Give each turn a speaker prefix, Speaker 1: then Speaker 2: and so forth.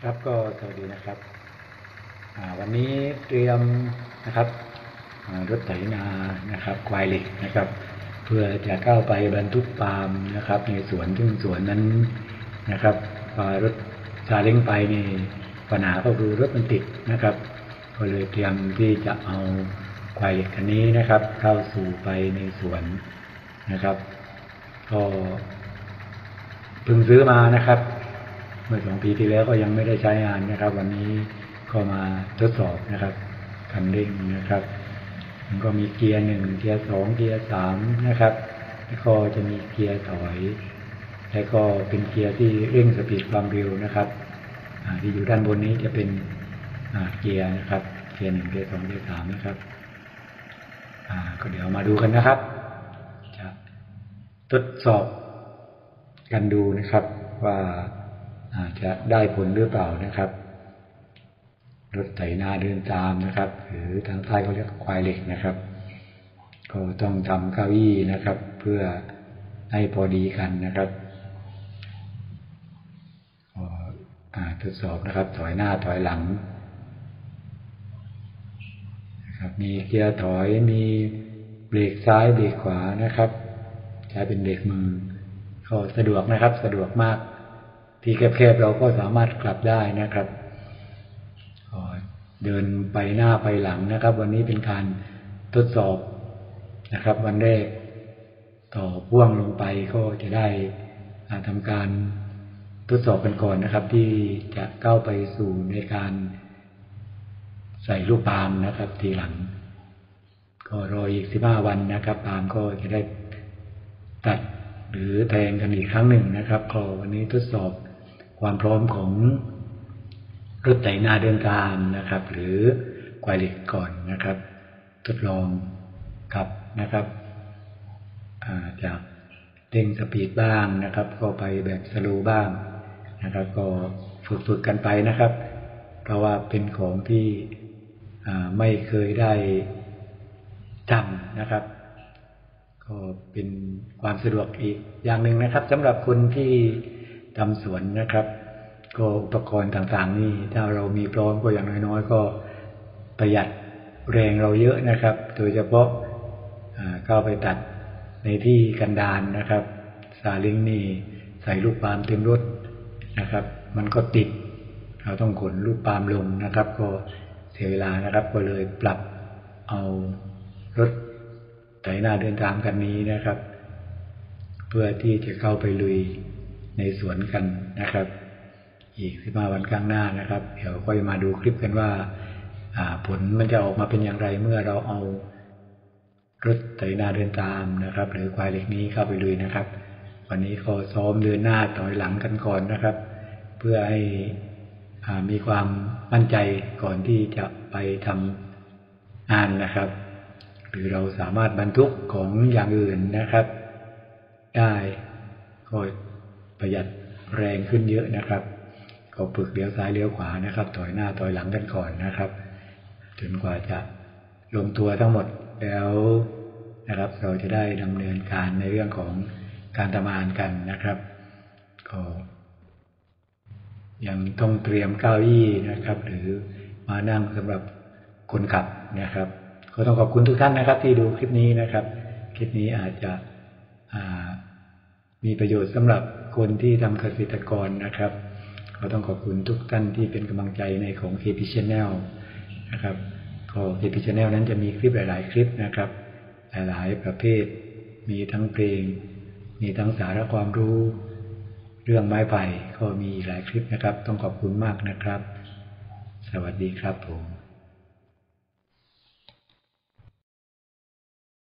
Speaker 1: ครับก็สวัสดีนะครับวันนี้เตรียมนะครับรถไถนานะครับควายเหล็กนะครับเพื่อจะเข้าไปบรรทุกปาล์มนะครับในสวนซึ่งสวนนั้นนะครับรถซาเล้งไปนี่ปัญหาก็คือรถมันติดนะครับก็เลยเตรียมที่จะเอาควายเหล็กคันนี้นะครับเข้าสู่ไปในสวนนะครับก็เพิ่งซื้อมานะครับเมื่อ2 ปีที่แล้วก็ยังไม่ได้ใช้งานนะครับวันนี้ก็มาทดสอบนะครับคันเร่งนะครับมันก็มีเกียร์1เกียร์2เกียร์3นะครับแล้วก็จะมีเกียร์ถอยแล้วก็เป็นเกียร์ที่เร่งสปีดความเร็วนะครับที่อยู่ด้านบนนี้จะเป็นเกียร์นะครับเกียร์1เกียร์2เกียร์3นะครับก็เดี๋ยวมาดูกันนะครับจะทดสอบกันดูนะครับว่าจะได้ผลหรือเปล่านะครับรถไถนาเดินตามนะครับหรือทางใต้เขาเรียกควายเหล็กนะครับก็ต้องทำเก้าอี้นะครับเพื่อให้พอดีกันนะครับทดสอบนะครับถอยหน้าถอยหลังนะครับมีเกียร์ถอยมีเบรกซ้ายเบรกขวานะครับใช้เป็นเบรกมือก็สะดวกนะครับสะดวกมากที่แคบๆเราก็สามารถกลับได้นะครับเดินไปหน้าไปหลังนะครับวันนี้เป็นการทดสอบนะครับวันแรกต่อพ่วงลงไปก็จะได้ทำการทดสอบกันก่อนนะครับที่จะเข้าไปสู่ในการใส่ลูกปาล์มนะครับทีหลังก็รออีก15 วันนะครับปาล์มก็จะได้ตัดหรือแทงกันอีกครั้งหนึ่งนะครับก็วันนี้ทดสอบความพร้อมของรถไถนาเดินตามนะครับหรือควายเหล็กก่อนนะครับทดลองขับนะครับจากเร่งสปีดบ้างนะครับก็ไปแบบสโลว์บ้างนะครับก็ฝึกกันไปนะครับเพราะว่าเป็นของที่ไม่เคยได้จำนะครับก็เป็นความสะดวกอีกอย่างหนึ่งนะครับสำหรับคนที่ทำสวนนะครับก็อุปกรณ์ต่างๆนี่ถ้าเรามีพร้อมก็อย่างน้อยๆก็ประหยัดแรงเราเยอะนะครับโดยเฉพาะเข้าไปตัดในที่กันดารนะครับซาเล้งนี่ใส่ลูกปาล์มเต็มรถนะครับมันก็ติดเราต้องขนลูกปาล์มลงนะครับก็เสียเวลานะครับก็เลยปรับเอารถไถนาเดินตามกันนี้นะครับเพื่อที่จะเข้าไปลุยในสวนกันนะครับอีก15 วันข้างหน้านะครับเดี๋ยวค่อยมาดูคลิปกันว่าผลมันจะออกมาเป็นอย่างไรเมื่อเราเอารถไถนาเดินตามนะครับหรือควายเหล็กนี้เข้าไปลุยนะครับวันนี้ก็ซ้อมเดินหน้าถอยหลังกันก่อนนะครับเพื่อให้มีความมั่นใจก่อนที่จะไปทำงานนะครับหรือเราสามารถบรรทุกของอย่างอื่นนะครับได้ก็ประหยัดแรงขึ้นเยอะนะครับก็ฝึกเลี้ยวซ้ายเลี้ยวขวานะครับถอยหน้าถอยหลังกันก่อนนะครับจนกว่าจะลงตัวทั้งหมดแล้วนะครับเราจะได้ดำเนินการในเรื่องของการทำงานกันนะครับก็ยังต้องเตรียมเก้าอี้นะครับหรือมานั่งสำหรับคนขับนะครับก็ต้องขอบคุณทุกท่านนะครับที่ดูคลิปนี้นะครับคลิปนี้อาจจะมีประโยชน์สำหรับคนที่ทำเกษตรกรนะครับก็ต้องขอบคุณทุกท่านที่เป็นกำลังใจในของ KP Channel นะครับก็ KP Channel นั้นจะมีคลิปหลายๆคลิปนะครับหลายๆประเภทมีทั้งเพลงมีทั้งสาระความรู้เรื่องไม้ไผ่ก็มีหลายคลิปนะครับต้องขอบคุณมากนะครับสวัสดีครับผม